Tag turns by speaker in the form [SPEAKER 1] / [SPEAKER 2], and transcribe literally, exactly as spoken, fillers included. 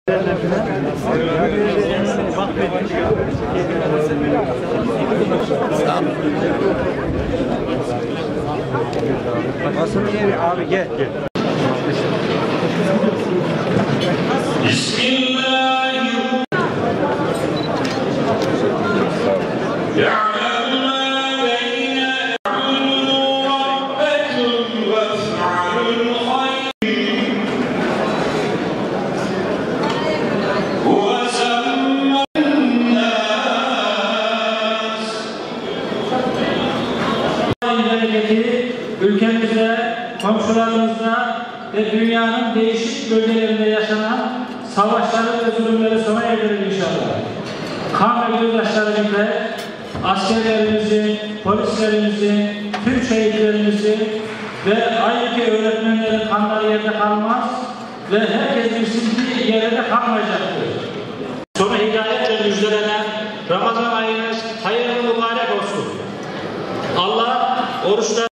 [SPEAKER 1] Nasıl yeri abi, gel gel.
[SPEAKER 2] Bismillahirrahmanirrahim.
[SPEAKER 3] Ülkemizde, komşularımızda ve dünyanın değişik bölgelerinde yaşanan savaşları ve zulümleri sona erdirir inşallah. Kan ve gözyaşlarıyla askerlerimizi, polislerimizi, tüm şehitlerimizi ve ayrıca öğretmenlerin kanları yerde kalmaz ve herkes bilsin ki yerde kalmayacaktır. Sonu hidayetle müjdelenen Ramazan ayınız hayırlı mübarek olsun. Allah oruçlar